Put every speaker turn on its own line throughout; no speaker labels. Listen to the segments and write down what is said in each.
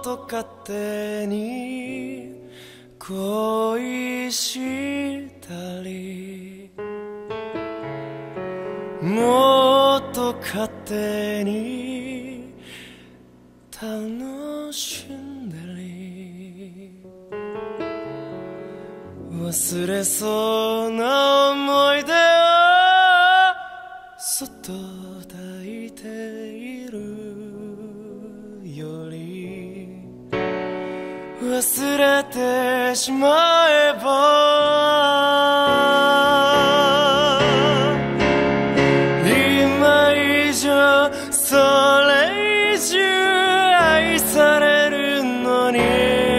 と勝手に恋したり、もっと勝手に楽しんだり、忘れそうな思い出をそっと抱いているより、忘れてしまえば今以上それ以上愛されるのに、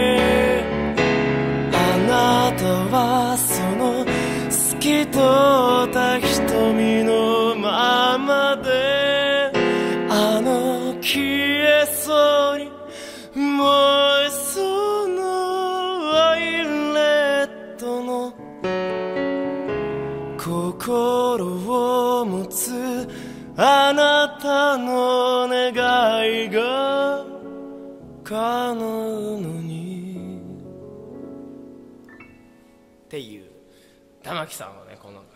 あなたはその透き通った瞳のままで、あの消えそうに燃えそうなワイレットの心を持つあなたの願いが叶うのにっていう玉木さんのね、この